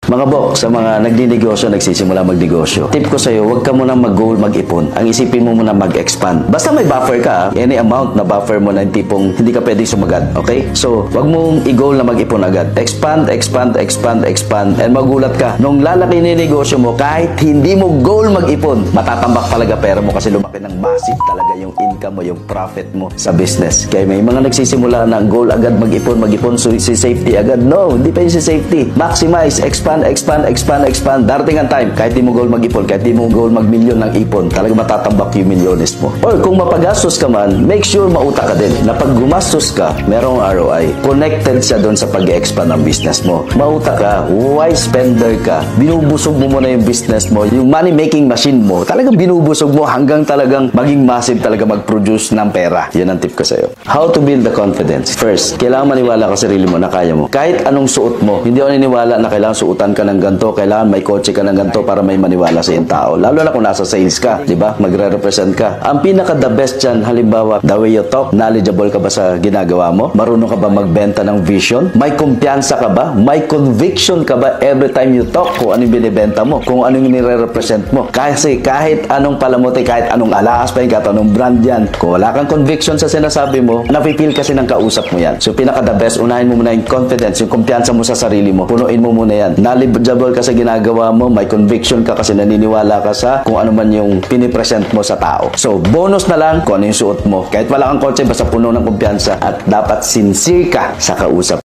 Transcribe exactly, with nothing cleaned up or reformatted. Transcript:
Mga bok, sa mga nagninegosyo, nagsisimula magnegosyo, tip ko sa'yo, huwag ka muna mag-goal, mag-ipon. Ang isipin mo muna mag-expand. Basta may buffer ka, any amount na buffer mo na yung tipong hindi ka pwedeng sumagad. Okay? So, huwag mong i-goal na mag-ipon agad. Expand, expand, expand, expand. And magulat ka, nung lalaki ni negosyo mo, kahit hindi mo goal mag-ipon, matatambak talaga pera mo kasi lumaki ng massive talaga yung income mo, yung profit mo sa business. Kaya may mga nagsisimula na goal agad mag-ipon, mag-ipon, so si safety agad. No, hindi pa yung si safety. Maximize, expand, expand, expand, expand. Darating ang time, kahit di mo goal mag-ipon, kahit di mo goal mag-milyon ng ipon, talaga matatambak yung milyones mo. Or kung mapagastos ka man, make sure mauta ka din na pag gumastos ka, merong R O I. Connected siya doon sa pag-expand ng business mo. Mauta ka, wise spender ka, binubusog mo muna yung business mo, yung money-making machine mo, talagang binubusog mo hanggang talagang maging massive talaga mag-produce ng pera. Yan ang tip ko sa'yo. How to build the confidence? First, kailangan maniwala ka sa sarili mo na kaya mo. Kahit anong suot mo, hindi ako naniniwala na kailangan suotan ka ng ganito, kailangan may kotse ka ng ganito para may maniwala sa iyong tao. Lalo na kung nasa sales ka, di ba? Magre-represent ka. Ang pinaka the best dyan, halimbawa, the way you talk, knowledgeable ka ba sa ginagawa mo? Marunong ka ba magbenta ng vision? May kumpiyansa ka ba? May conviction ka ba every time you talk kung anong binibenta mo? Kung anong nire-represent mo? Kasi kahit anong palamuti, kahit anong alahas pa yung kahit anong brand yan, kung wala kang conviction sa sinasabi mo, napipil kasi ng kausap mo yan. So, pinaka the best, unahin mo muna yung confidence, yung kumpiyansa mo sa sarili mo. Punuin mo muna yan. Knowledgeable ka sa ginagawa mo, may conviction ka kasi naniniwala ka sa kung ano man yung pinipresent mo sa tao. So, bonus na lang kung ano yung suot mo. Kahit wala kang kotse, basta puno ng kumpiyansa at dapat sincere ka sa kausap.